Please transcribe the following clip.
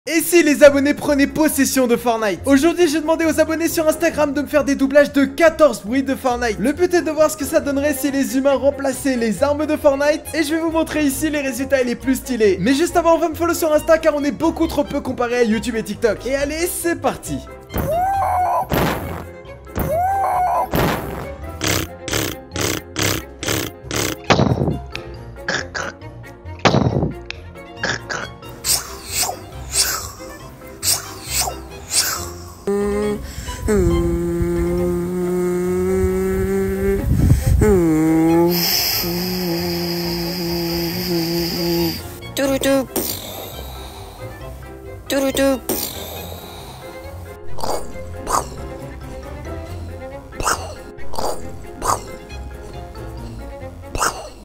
Et si les abonnés prenaient possession de Fortnite? Aujourd'hui, j'ai demandé aux abonnés sur Instagram de me faire des doublages de 14 bruits de Fortnite. Le but est de voir ce que ça donnerait si les humains remplaçaient les armes de Fortnite. Et je vais vous montrer ici les résultats les plus stylés. Mais juste avant, on va me follow sur Insta car on est beaucoup trop peu comparé à YouTube et TikTok. Et allez, c'est parti. Turutu.